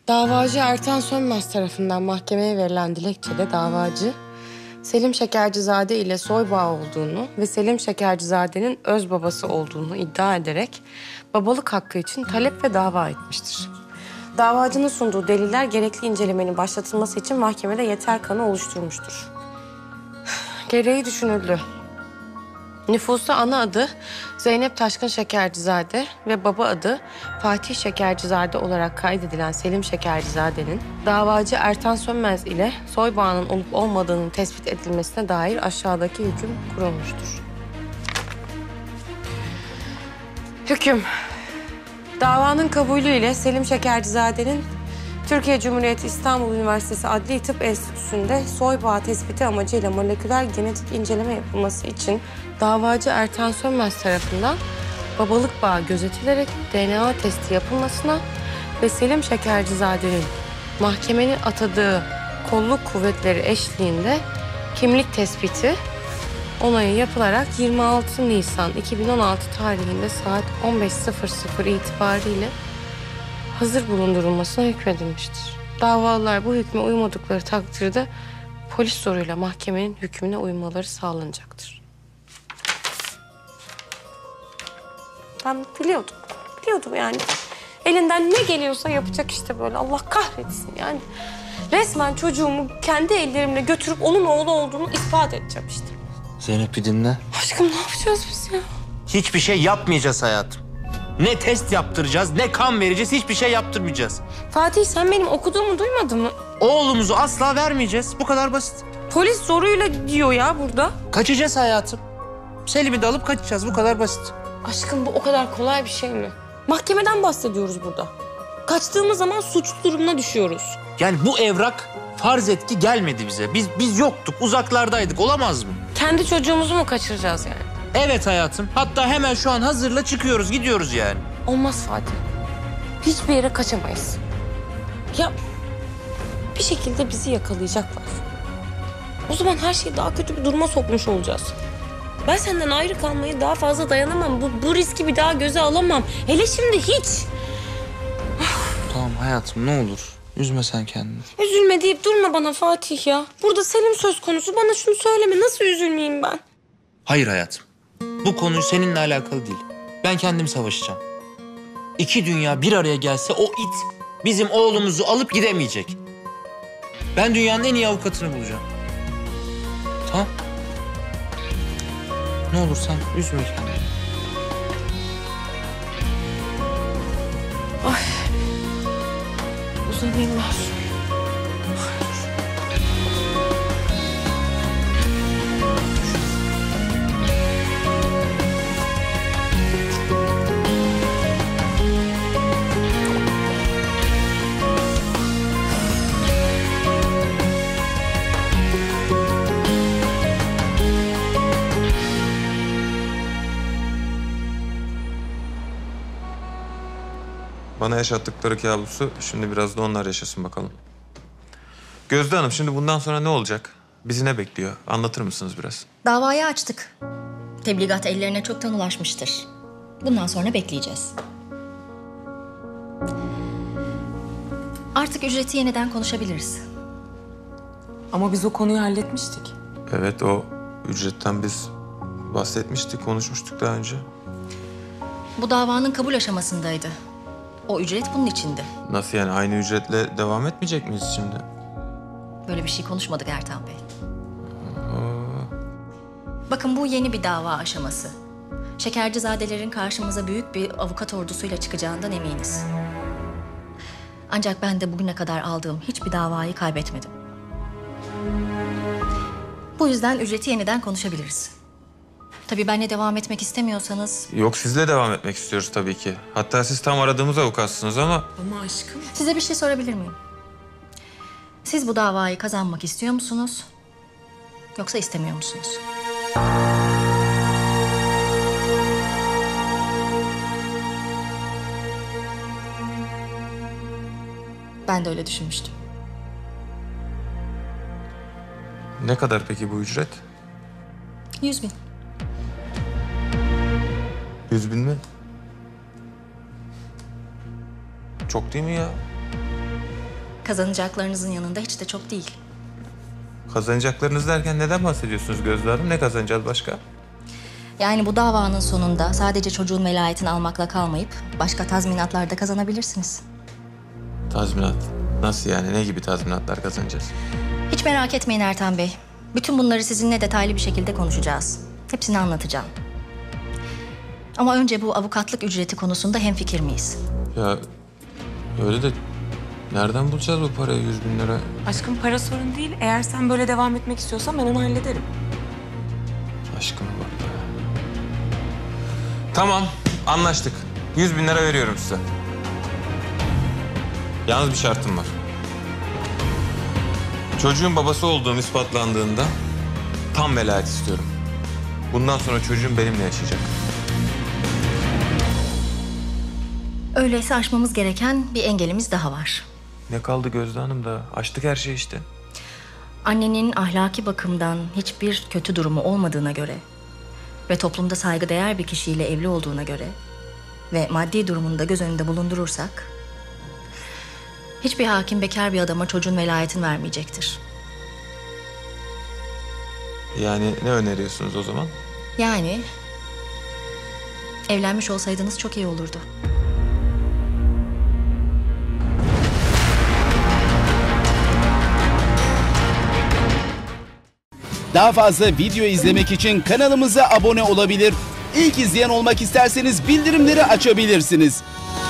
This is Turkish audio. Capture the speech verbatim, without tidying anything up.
Davacı Ertan Sönmez tarafından mahkemeye verilen dilekçede davacı, Selim Şekercizade ile soy bağı olduğunu ve Selim Şekercizade'nin öz babası olduğunu iddia ederek babalık hakkı için talep ve dava etmiştir. Davacının sunduğu deliller gerekli incelemenin başlatılması için mahkemede yeter kanı oluşturmuştur. Gereği düşünüldü. Nüfusta ana adı Zeynep Taşkın Şekercizade ve baba adı Fatih Şekercizade olarak kaydedilen Selim Şekercizade'nin davacı Ertan Sönmez ile soy bağının olup olmadığının tespit edilmesine dair aşağıdaki hüküm kurulmuştur. Hüküm. Davanın kabulüyle Selim Şekercizade'nin Türkiye Cumhuriyeti İstanbul Üniversitesi Adli Tıp Enstitüsü'nde soy bağı tespiti amacıyla moleküler genetik inceleme yapılması için davacı Ertan Sönmez tarafından babalık bağı gözetilerek D N A testi yapılmasına ve Selim Şekercizade'nin mahkemenin atadığı kolluk kuvvetleri eşliğinde kimlik tespiti onayı yapılarak yirmi altı Nisan iki bin on altı tarihinde saat on beş sıfır sıfır itibariyle hazır bulundurulmasına hükmedilmiştir. Davalılar bu hükme uymadıkları takdirde polis zoruyla mahkemenin hükmüne uymaları sağlanacaktır. Ben biliyordum, biliyordum yani. Elinden ne geliyorsa yapacak işte böyle. Allah kahretsin yani. Resmen çocuğumu kendi ellerimle götürüp onun oğlu olduğunu ispat edeceğim işte. Zeynep bir dinle. Aşkım ne yapacağız biz ya? Hiçbir şey yapmayacağız hayatım. Ne test yaptıracağız, ne kan vereceğiz, hiçbir şey yaptırmayacağız. Fatih sen benim okuduğumu duymadın mı? Oğlumuzu asla vermeyeceğiz. Bu kadar basit. Polis zoruyla diyor ya burada. Kaçacağız hayatım. Selim'i de alıp kaçacağız. Bu kadar basit. Aşkım bu o kadar kolay bir şey mi? Mahkemeden bahsediyoruz burada. Kaçtığımız zaman suçlu durumuna düşüyoruz. Yani bu evrak farz et ki gelmedi bize. Biz biz yoktuk, uzaklardaydık. Olamaz mı? Kendi çocuğumuzu mu kaçıracağız yani? Evet hayatım. Hatta hemen şu an hazırla çıkıyoruz, gidiyoruz yani. Olmaz Fatih. Hiçbir yere kaçamayız. Ya bir şekilde bizi yakalayacaklar. O zaman her şeyi daha kötü bir duruma sokmuş olacağız. Ben senden ayrı kalmayı daha fazla dayanamam. Bu, bu riski bir daha göze alamam. Hele şimdi hiç. Tamam hayatım ne olur. Üzme sen kendini. Üzülme deyip durma bana Fatih ya. Burada Selim söz konusu. Bana şunu söyleme. Nasıl üzülmeyeyim ben? Hayır hayatım. Bu konu seninle alakalı değil. Ben kendim savaşacağım. İki dünya bir araya gelse o it bizim oğlumuzu alıp gidemeyecek. Ben dünyanın en iyi avukatını bulacağım. Tamam. Ne olur sen üzme kendini. Ay. Uzanayım ben. Bana yaşattıkları kabusu şimdi biraz da onlar yaşasın bakalım. Gözde Hanım şimdi bundan sonra ne olacak? Bizi ne bekliyor? Anlatır mısınız biraz? Davayı açtık. Tebligat ellerine çoktan ulaşmıştır. Bundan sonra bekleyeceğiz. Artık ücreti yeniden konuşabiliriz. Ama biz o konuyu halletmiştik. Evet o ücretten biz bahsetmiştik, konuşmuştuk daha önce. Bu davanın kabul aşamasındaydı. O ücret bunun içindi. Nasıl yani aynı ücretle devam etmeyecek miyiz şimdi? Böyle bir şey konuşmadık Ertan Bey. Aa. Bakın bu yeni bir dava aşaması. Şekercizadelerin karşımıza büyük bir avukat ordusuyla çıkacağından eminiz. Ancak ben de bugüne kadar aldığım hiçbir davayı kaybetmedim. Bu yüzden ücreti yeniden konuşabiliriz. Tabii benle devam etmek istemiyorsanız... Yok sizle devam etmek istiyoruz tabii ki. Hatta siz tam aradığımız avukatsınız ama... Ama aşkım... Size bir şey sorabilir miyim? Siz bu davayı kazanmak istiyor musunuz? Yoksa istemiyor musunuz? Ben de öyle düşünmüştüm. Ne kadar peki bu ücret? Yüz bin. Yüz bin mi? Çok değil mi ya? Kazanacaklarınızın yanında hiç de çok değil. Kazanacaklarınız derken neden bahsediyorsunuz Gözde Hanım? Ne kazanacağız başka? Yani bu davanın sonunda sadece çocuğun velayetini almakla kalmayıp başka tazminatlar da kazanabilirsiniz. Tazminat. Nasıl yani? Ne gibi tazminatlar kazanacağız? Hiç merak etmeyin Ertan Bey. Bütün bunları sizinle detaylı bir şekilde konuşacağız. Hepsini anlatacağım. Ama önce bu avukatlık ücreti konusunda hemfikir miyiz? Ya öyle de nereden bulacağız bu parayı yüz bin lira? Aşkım para sorun değil. Eğer sen böyle devam etmek istiyorsan ben onu hallederim. Aşkına bak be. Tamam, anlaştık. Yüz bin lira veriyorum size. Yalnız bir şartım var. Çocuğun babası olduğum ispatlandığında tam velayet istiyorum. Bundan sonra çocuğum benimle yaşayacak. Öyleyse aşmamız gereken bir engelimiz daha var. Ne kaldı Gözde Hanım da? Açtık her şeyi işte. Annenin ahlaki bakımdan hiçbir kötü durumu olmadığına göre ve toplumda saygıdeğer bir kişiyle evli olduğuna göre ve maddi durumunu da göz önünde bulundurursak hiçbir hakim bekar bir adama çocuğun velayetini vermeyecektir. Yani ne öneriyorsunuz o zaman? Yani evlenmiş olsaydınız çok iyi olurdu. Daha fazla video izlemek için kanalımıza abone olabilir. İlk izleyen olmak isterseniz bildirimleri açabilirsiniz.